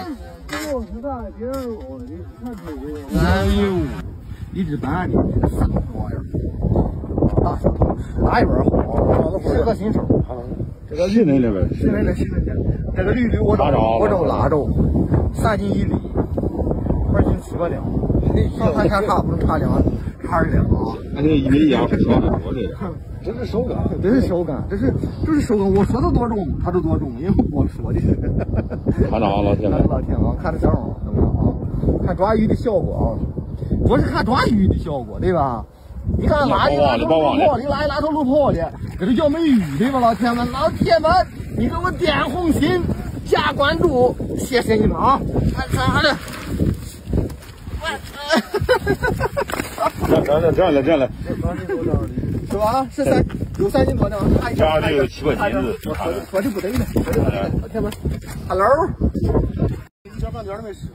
哎呦，一只半的啥玩意儿？大小通吃，哪一边好？是个新手。这个绿嫩的，是嫩的。这个绿我找拉着，3斤1厘，2斤7个两，上盘前差不多差2啊。 那这1厘2是少的多的，这是手感， 这是手感。我说的多重，它就多重，因为我说的是。 看着啊，老铁们， 看着小王，怎么样啊？看抓鱼的效果啊，主要是看抓鱼的效果，对吧？你看拉头路跑的，拉头路跑的，这就叫没鱼，对吧，老铁们？你给我点红心，加关注，谢谢你们啊！好的。 这样了， 是吧？有3斤多两， 加这个7、8斤子， 说的不对呢。老铁们 ，Hello， 小饭点没吃。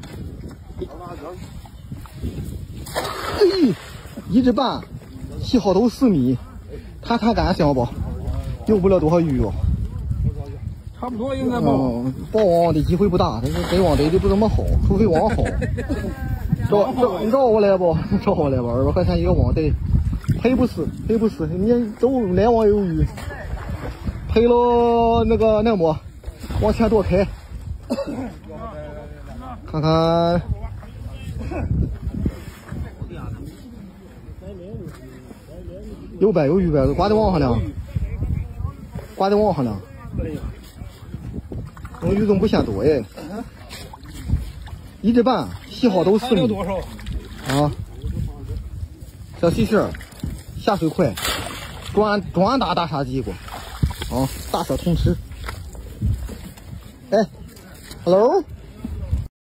一只半，细好头4米，看干香不？有不了多少鱼哦。差不多应该吧。报网的机会不大，但是北网逮的不怎么好，除非网好。你找我来不？找我来吧，200块钱一个网逮，赔不死。你都来网有鱼，赔了那么，往前多开，看看。有鱼呗，挂在网上了。我鱼总不嫌多哎。一只半，细好头4米。啊，小细线，下水快，专打大沙鸡过。啊，大小通吃。哎 ，Hello。